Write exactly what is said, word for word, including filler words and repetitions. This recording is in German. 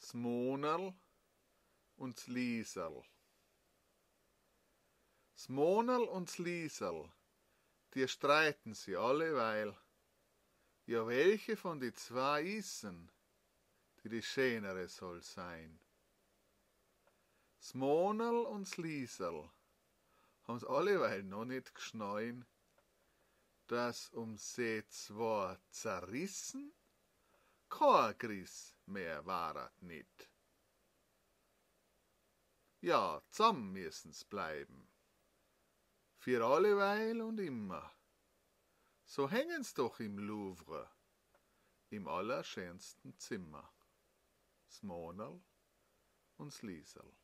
Smonerl und Slieserl. Smonerl und Slieserl, die streiten sie alleweil. Ja, welche von die zwei isen, die die schönere soll sein? Smonerl und Slieserl haben's alleweil noch nicht geschneun, dass um sie zwar zerrissen, kein Griss mehr waret nit. Ja, zusammen müssen's bleiben, für alleweil und immer. So hängen's doch im Louvre, im allerschönsten Zimmer. Smonerl und Slieserl.